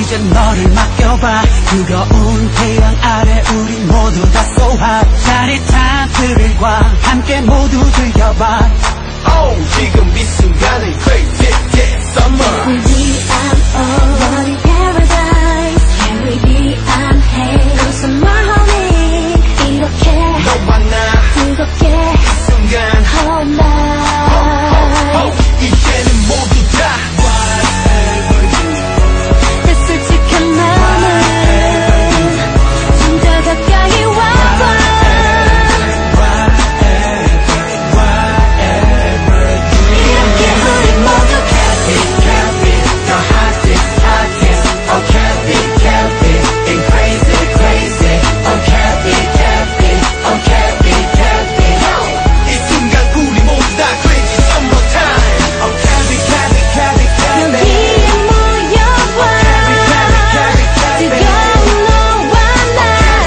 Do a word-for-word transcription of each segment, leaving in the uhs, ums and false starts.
이제 너를 맡겨봐. 뜨거운 태양 아래 우리 모두 다 쏘아. 짜릿한 스릴과 함께 모두 즐겨봐. Oh, 지금 이 순간은 crazy, yeah, summer. Caribbean, oh, what a paradise. Caribbean, hey, I'm summer honey. 이렇게 너와 나 뜨겁게 이 순간 all night. oh, oh, oh, 이제는 모두 다 내 솔직한 마음은 좀 더 가까이 와봐. 이렇게 우리 모두 cabi, cabi, the hottest, hottest. Oh, cabi, cabi, and crazy, crazy. Oh, cabi, cabi, oh, cabi, cabi. 이 순간 우리 모두 다 crazy summertime. Oh, cabi, cabi, cabi, cabi. 여기에 모여봐. 뜨거운 너와 나.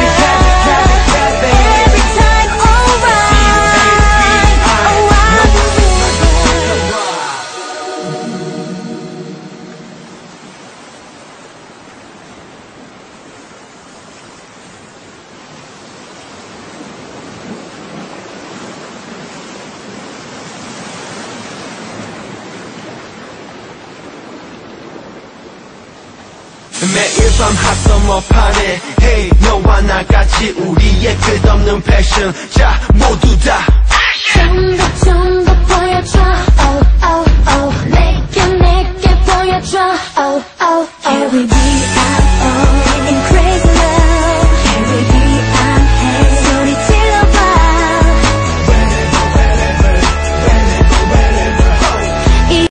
Every time alright, alright. 매일 밤 hot summer party. Hey, 너와 나 같이 우리의 끝없는 passion. 자, 모두 다 좀 더 좀 더 보여줘. Oh, oh, oh. 내게 내게 보여줘. Oh, oh, oh. Caribbean.